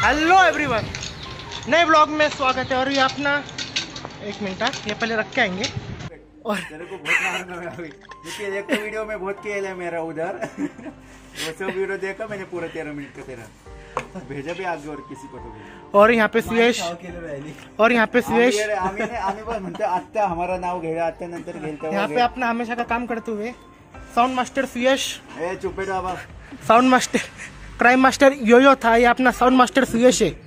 Hello everyone, नए blog में स्वागत है। और ये अपना एक मिनट ये पहले रख के आएंगे। और तेरे को बहुत मालूम है अभी, क्योंकि एक तो वीडियो में बहुत खेल है मेरा उधर वो सब वीडियो देखा मैंने पूरा 13 मिनट का तेरा भेजा भी आगे और किसी को तो भेजा। और यहाँ पे सुयश म्हणते आत्ता हमारा नाव घेरा आत्ता नंतर घेलता यहाँ पे अपना हमेशा का काम करते हुए साउंड मास्टर सुयश, चुप बेटा बाबा, साउंड मास्टर क्राइम मास्टर यो था, ये अपना साउंड मास्टर सुयश है।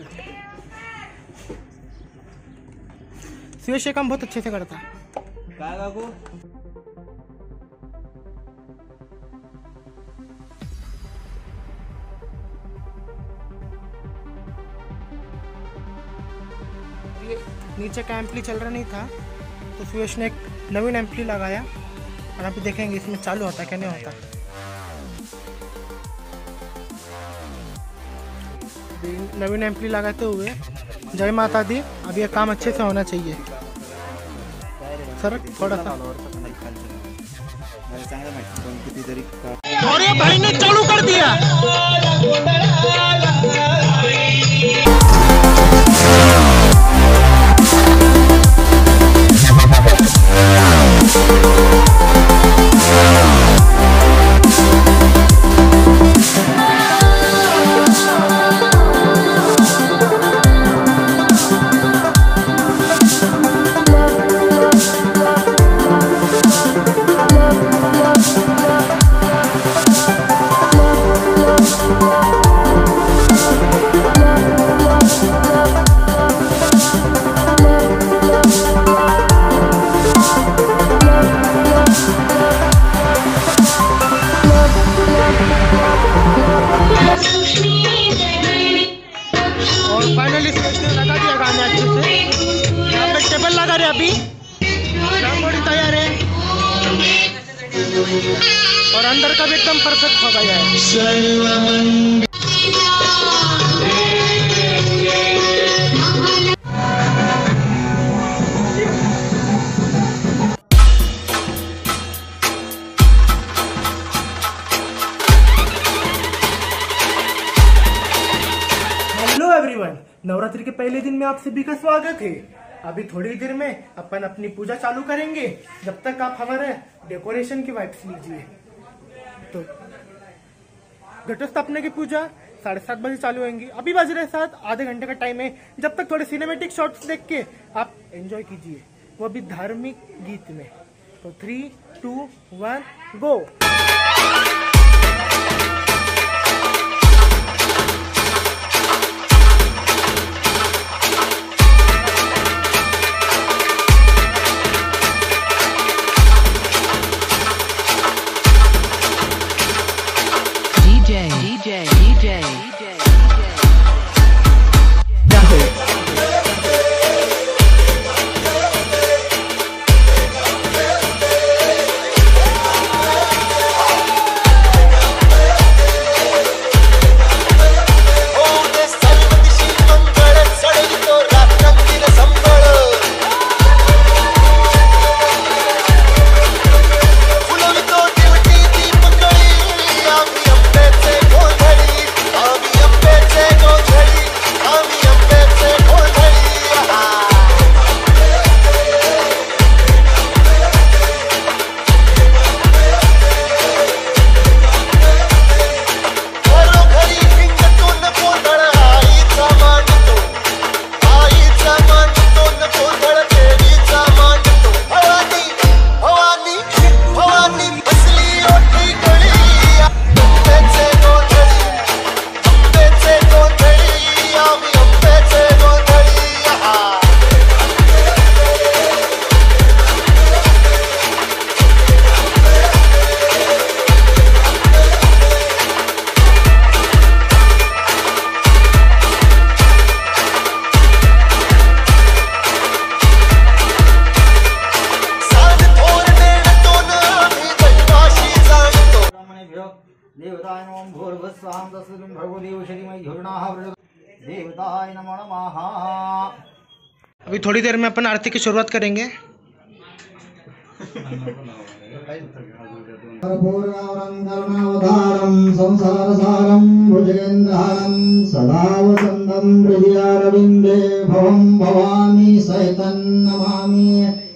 सुयश ये काम बहुत अच्छे से करता है। ये नीचे का एम्पली चल रहा नहीं था तो सुयश ने एक नवीन एम्पली लगाया और अभी देखेंगे इसमें चालू होता है क्या नहीं होता। नवीन एम्पली लगाते हुए जय माता दी। अब ये काम अच्छे से होना चाहिए सर, थोड़ा सा। और ये भाई ने चालू कर दिया। फाइनली लगा दिया गाने अच्छे से। यहाँ पे टेबल लगा रहे अभी, रंगोली तैयार है और अंदर का भी एकदम परफेक्ट हो गया है। हेलो एवरीवन, नवरात्रि के पहले दिन में आप सभी का स्वागत है। अभी थोड़ी देर में अपन अपनी पूजा चालू करेंगे। जब तक आप हमारे डेकोरेशन की वाइब्स लीजिए। तो घट स्थापना की पूजा 7:30 बजे चालू होंगी। अभी बज रहे 7, आधे घंटे का टाइम है। जब तक थोड़े सिनेमेटिक शॉट्स देख के आप एंजॉय कीजिए, वो भी धार्मिक गीत में। तो 3, 2, 1 गो। अभी थोड़ी देर में अपन आरती की शुरुआत करेंगे। पूर्णावतारं संसारसारं भुजगेन्द्रहारं सदा वसन्तं हृदयारविन्दे भवं भवानी सहितं नमामि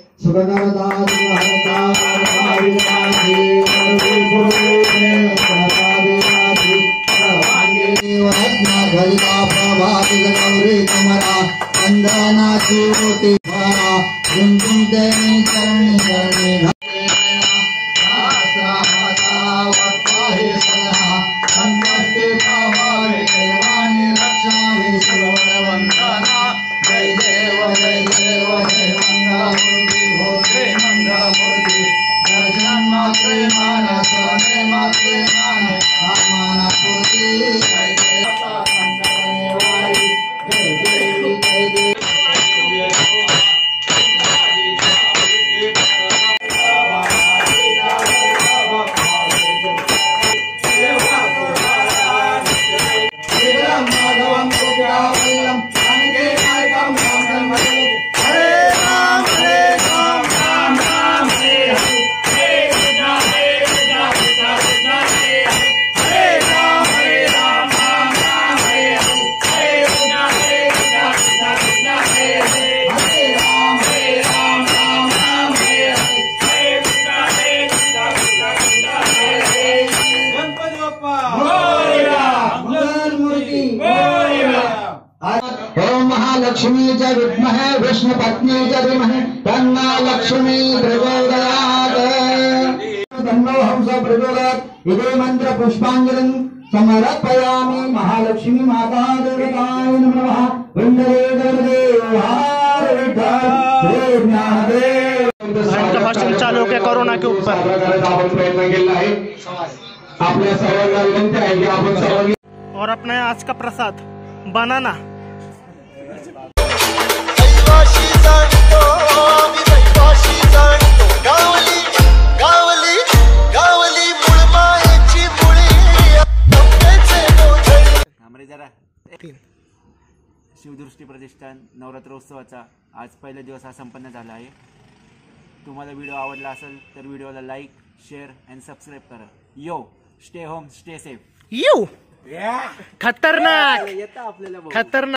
महालक्ष्मी च विद्महे विष्णुपत्नी च धीमहि तन्नो लक्ष्मी प्रचोदयात् तन्नो हंस प्रचोदयात् इति मंत्र पुष्पांजलिं समर्पयामि महालक्ष्मी माता देवताय नमः वन्दे देवदेवाय भाषण चालू है कोरोना के ऊपर और अपना आज का प्रसाद बनाना जरा शिवदृष्टी प्रतिष्ठान नवरात्रोत्सवाचा आज पहिला दिवस हा संपन्न झाला आहे. तुम्हाला व्हिडिओ आवडला असेल तर व्हिडिओला लाईक शेअर अँड सबस्क्राईब करा. यो स्टे होम स्टे सेफ. खतरनाक येतं आपल्याला खतरनाक.